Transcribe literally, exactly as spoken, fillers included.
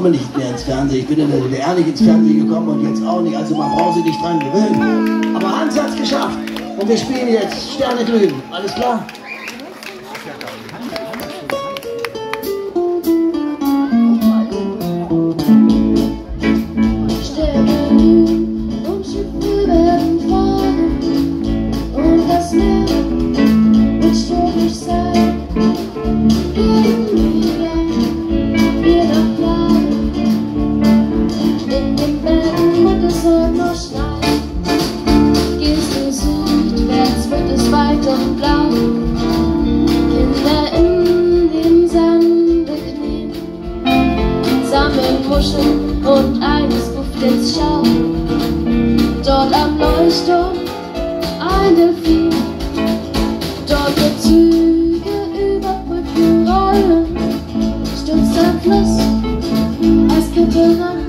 nicht mehr ins Fernsehen. Ich bin in der D D R nicht ins Fernsehen gekommen und jetzt auch nicht. Also man braucht sich nicht dran gewöhnen. Aber Hans hat's geschafft. Und wir spielen jetzt Sterne glüh'n. Alles klar? Und eines ruft ins Schau. Dort am Leuchtturm ein Delfin. Dort wird Züge über Brücken rollen. Stürzt am Fluss, Eiskette ran.